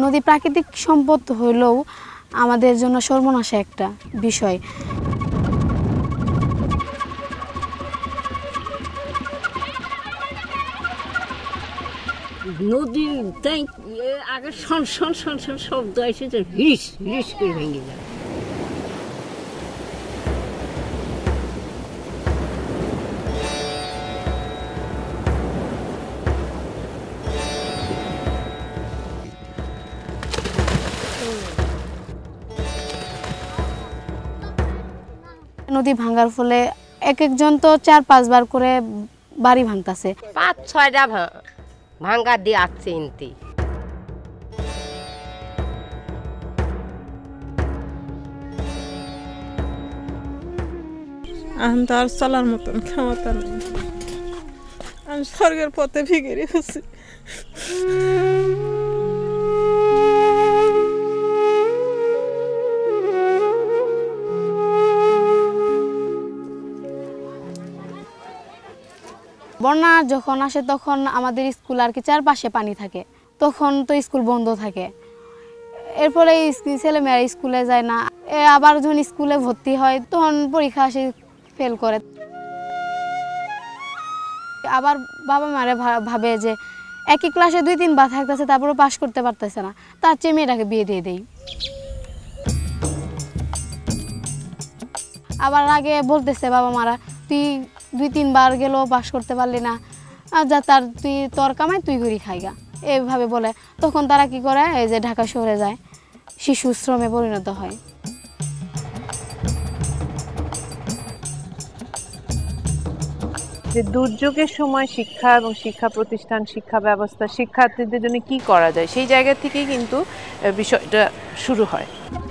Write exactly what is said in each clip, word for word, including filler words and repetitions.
নদী প্রাকৃতিক সম্পদ হইলেও আমাদের জন্য সর্বনাশা একটা বিষয়। নদীর তাই আগে শন শন শন শন শব্দ এসেছে, হিস হিস করে ভেঙে যায়। নদী ভাঙার ফলে এক একজন তো চার পাঁচবার করে বাড়ি ভাঙতেছে। পাঁচ ছয়টা ভাঙ্গা দিয়ে আসছে ইনতি। এখন তো আর চলার মতন ক্ষমতা নেই, আমি স্বর্গের পথে ভিখারি হচ্ছি। বন্যা যখন আসে তখন আমাদের স্কুল আর কি চারপাশে পানি থাকে, তখন তো স্কুল বন্ধ থাকে। এর ফলে ছেলেমেয়েরা স্কুলে যায় না। আবার যখন স্কুলে ভর্তি হয় তখন পরীক্ষা আসে ফেল করে। আবার বাবা মারা ভাবে যে একই ক্লাসে দুই তিনবার থাকতেছে তারপরে পাশ করতে পারতেছে না, তার চেয়ে মেয়েটাকে বিয়ে দিয়ে দেই। আবার আগে বলতেছে বাবা মারা, তুই দুই তিনবার গেলেও পাশ করতে পারলি না, যা তার তুই তোর কামাই তুই করি খাইগা, এইভাবে বলে। তখন তারা কি করে, এই যে ঢাকা শহরে যায়, শিশু শ্রমে পরিণত হয়। যে দুর্যোগের সময় শিক্ষা এবং শিক্ষা প্রতিষ্ঠান, শিক্ষা ব্যবস্থা, শিক্ষার্থীদের জন্য কি করা যায়, সেই জায়গা থেকেই কিন্তু বিষয়টা শুরু হয়।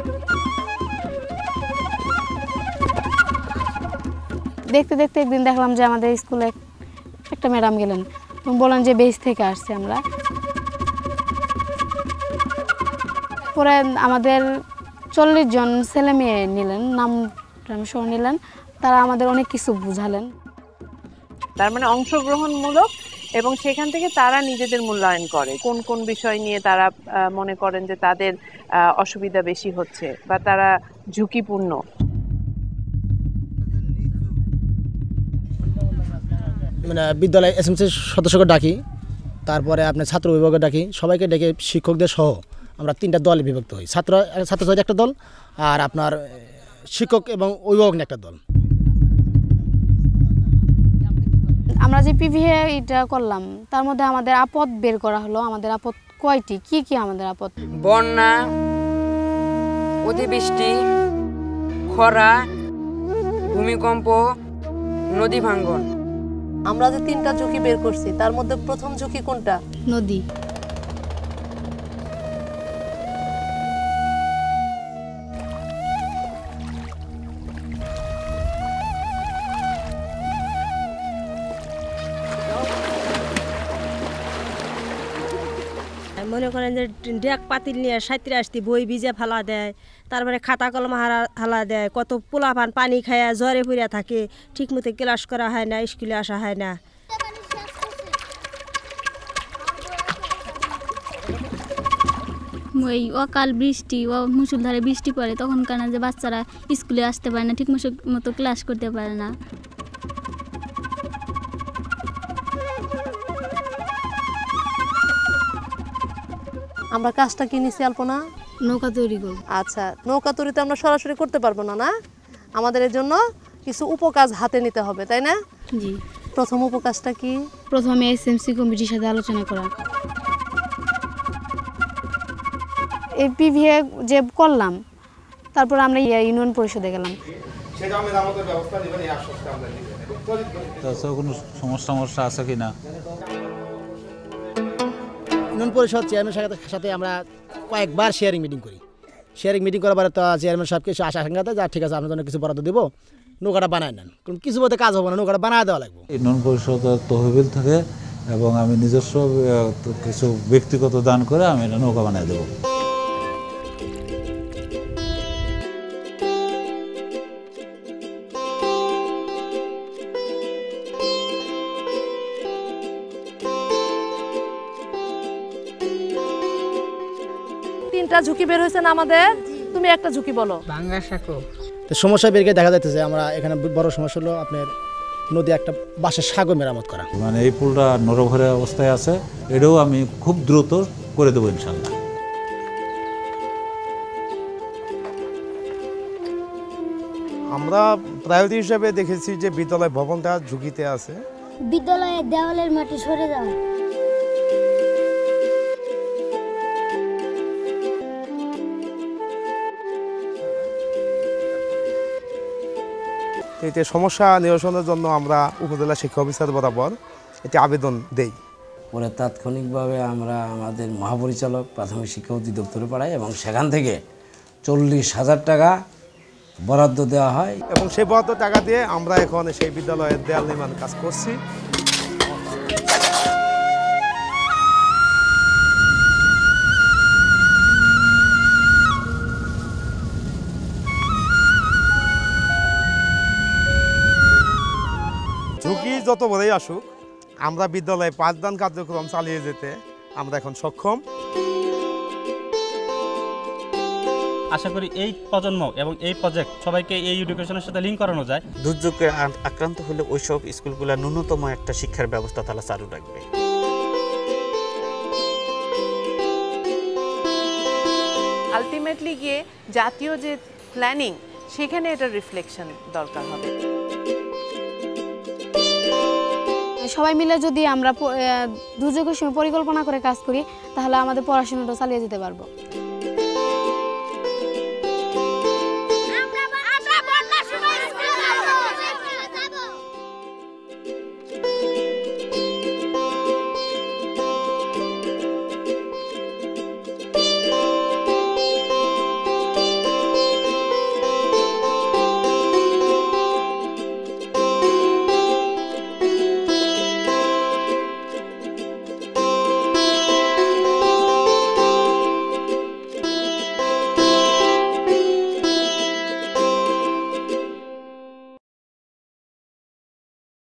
দেখতে দেখতে একদিন দেখলাম যে আমাদের স্কুলে একটা ম্যাডাম গেলেন, বলেন যে বেস থেকে আসছে আমরা। পরে আমাদের চল্লিশ জন ছেলে মেয়ে নিলেন, নাম সহ নিলেন, তারা আমাদের অনেক কিছু বুঝালেন। তার মানে অংশগ্রহণমূলক, এবং সেখান থেকে তারা নিজেদের মূল্যায়ন করে কোন কোন বিষয় নিয়ে তারা মনে করেন যে তাদের অসুবিধা বেশি হচ্ছে বা তারা ঝুঁকিপূর্ণ। মানে বিদ্যালয় এসএমসি সদস্যকে ডাকি, তারপরে আপনার ছাত্র অভিভাবককে ডাকি, সবাইকে ডেকে শিক্ষকদের সহ আমরা তিনটা দলে বিভক্ত হই। ছাত্র ছাত্রছাত্রীর একটা দল, আর আপনার শিক্ষক এবং অভিভাবক নিয়ে একটা দল। আমরা যে পিভিএ এটা করলাম, তার মধ্যে আমাদের আপদ বের করা হলো। আমাদের আপদ কয়টি, কি কি আমাদের আপদ? বন্যা, অতিবৃষ্টি, খরা, ভূমিকম্প, নদী ভাঙ্গন। আমরা যে তিনটা ঝুঁকি বের করছি, তার মধ্যে প্রথম ঝুঁকি কোনটা? নদী। মনে করেন যে ডেক পাতিল নিয়ে সাঁতরে আসতে বই ভিজে ফেলা দেয়, তারপরে খাতা কলম হারা হালা দেয়, কত পোলাপান পানি খায় জ্বরে পুড়িয়া থাকে, ঠিক মতো ক্লাস করা হয় না, স্কুলে আসা হয় না। ওই অকাল বৃষ্টি ও মুষলধারে বৃষ্টি পড়ে, তখন কেন যে বাচ্চারা স্কুলে আসতে পারে না, ঠিক মতো ক্লাস করতে পারে না। আমরা কাজটা কি নিছি আলপনা? নৌকা তৈরি করব। আচ্ছা, নৌকা তৈরি তো আমরা সরাসরি করতে পারবো না, না আমাদের এর জন্য কিছু উপকাজ হাতে নিতে হবে, তাই না? জি। প্রথম উপকাজটা কি? প্রথমে এসএমসি কমিটির সাথে আলোচনা করা। এই পিভিএ যে করলাম, তারপর আমরা ইউনিয়ন পরিষদে গেলাম। কোনো সমস্যা সমস্যা আছে কিনা ইউনিয়ন পরিষদ চেয়ারম্যানের সাথে আমরা কয়েকবার শেয়ারিং মিটিং করি। শেয়ারিং মিটিং করার পরে তো চেয়ারম্যান সব কিছু আশা আশঙ্কাতে যা ঠিক আছে আপনার জন্য কিছু বরাদ্দ দেবো, নৌকাটা বানায় নেন, কারণ কিছু মধ্যে কাজ হবে না, নৌকাটা বানায় দেওয়া লাগবে। ইউনিয়ন পরিষদের তহবিল থেকে এবং আমি নিজস্ব কিছু ব্যক্তিগত দান করে আমি এটা নৌকা বানিয়ে দেবো। দুইটা ঝুঁকি বের হয়েছে না আমাদের, তুমি একটা ঝুঁকি বলো। ভাঙ্গা সাঁকো তো সমস্যা বের করে দেখা যাইতেছে আমরা এখানে বড় সমস্যা হলো আপনার নদী একটা বাঁশের সাগর মেরামত করা। মানে এই পুলটা নরভরে অবস্থায় আছে, এটাও আমি খুব দ্রুত করে দেবো ইনশাল্লাহ। আমরা প্রায়োরিটি হিসেবে দেখেছি যে বিদ্যালয় ভবনটা ঝুঁকিতে আছে। বিদ্যালয়ের দেওয়ালের মাটি সরে যাও। এতে সমস্যা নিরসনের জন্য আমরা উপজেলা শিক্ষা অফিসার বরাবর এটি আবেদন দেই। পরে তাৎক্ষণিকভাবে আমরা আমাদের মহাপরিচালক প্রাথমিক শিক্ষা অধিদপ্তরে পাঠাই এবং সেখান থেকে চল্লিশ হাজার টাকা বরাদ্দ দেওয়া হয় এবং সেই বরাদ্দ টাকা দিয়ে আমরা এখন সেই বিদ্যালয়ের দেয়াল নির্মাণ কাজ করছি। ঝুঁকি যত বড়ই আসুক, আমরা বিদ্যালয়ে পাঠদান কার্যক্রম চালিয়ে যেতে আমরা এখন সক্ষম। আশা করি এই প্রজন্ম এবং এই প্রজেক্ট সবাইকে এই এডুকেশনের সাথে লিঙ্ক করানো যায়। দুর্যোগে আক্রান্ত হলে ওইসব স্কুলগুলো ন্যূনতম একটা শিক্ষার ব্যবস্থা তারা চালু রাখবে। আলটিমেটলি গিয়ে জাতীয় যে প্ল্যানিং, সেখানে এটার রিফ্লেকশন দরকার হবে। সবাই মিলে যদি আমরা দুর্যোগের সময় পরিকল্পনা করে কাজ করি, তাহলে আমাদের পড়াশোনাটা চালিয়ে যেতে পারবো।